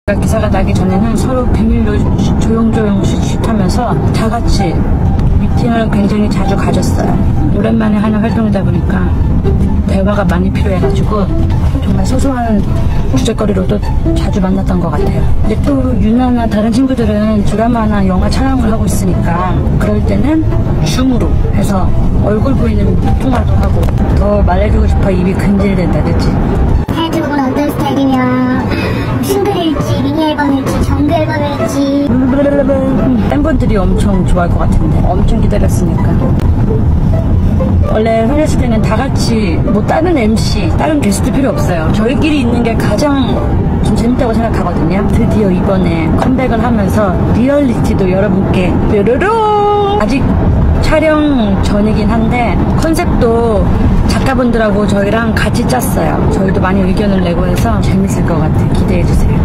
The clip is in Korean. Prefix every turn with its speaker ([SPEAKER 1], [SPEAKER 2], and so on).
[SPEAKER 1] 기사가 나기 전에는 서로 비밀로 조용조용 하면서 다 같이 미팅을 굉장히 자주 가졌어요. 오랜만에 하는 활동이다 보니까 대화가 많이 필요해가지고 정말 소소한 주제거리로도 자주 만났던 것 같아요. 근데 또 유나나 다른 친구들은 드라마나 영화 촬영을 하고 있으니까 그럴 때는 줌으로 해서 얼굴 보이는 통화도 하고 더 말해주고 싶어. 입이 근질된다, 그치?
[SPEAKER 2] 해주고는 어떤 스타일이냐, 싱글일지 미니 앨범일지 정규 앨범일지.
[SPEAKER 1] 팬분들이 엄청 좋아할 것 같은데 엄청 기다렸으니까. 원래 회냈을 때는 다 같이 뭐 다른 MC, 다른 게스트 필요 없어요. 저희끼리 있는 게 가장 좀 재밌다고 생각하거든요. 드디어 이번에 컴백을 하면서 리얼리티도 여러분께 뾰로롱! 아직 촬영 전이긴 한데 컨셉도 작가분들하고 저희랑 같이 짰어요. 저희도 많이 의견을 내고 해서 재밌을 것 같아요. 기대해주세요.